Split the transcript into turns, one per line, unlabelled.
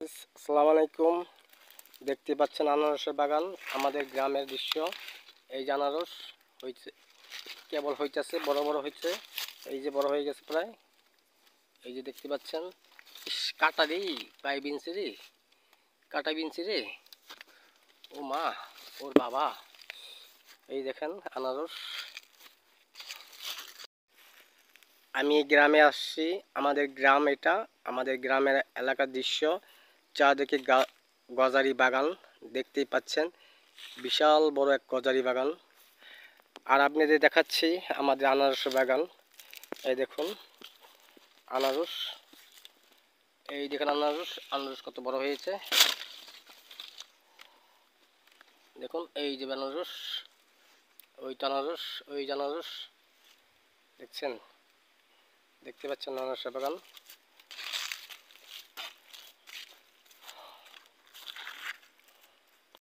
আসসালামু আলাইকুম। দেখতে পাচ্ছেন আনারসের বাগান, আমাদের গ্রামের দৃশ্য। এই যে আনারস হয়েছে, কেবল হইতেছে, বড় বড় হয়েছে। এই যে বড় হয়ে গেছে প্রায়। এই যে দেখতে পাচ্ছেন, কাটা রে, প্রায় বিনছি রে, কাটা বিনছি রে। ও মা, ওর বাবা। এই দেখেন আনারস। আমি গ্রামে আসছি, আমাদের গ্রাম এটা, আমাদের গ্রামের এলাকার দৃশ্য। চারদিকে গজারি বাগান দেখতেই পাচ্ছেন, বিশাল বড় এক গজারি বাগান। আর আপনাদের দেখাচ্ছি আমাদের আনারস বাগান। এই দেখুন আনারস, এই দেখেন আনারস, আনারস কত বড় হয়েছে দেখুন। এই যে আনারস, ওইটা আনারস, ওই যে আনারস, দেখছেন, দেখতে পাচ্ছেন আনারসের বাগান।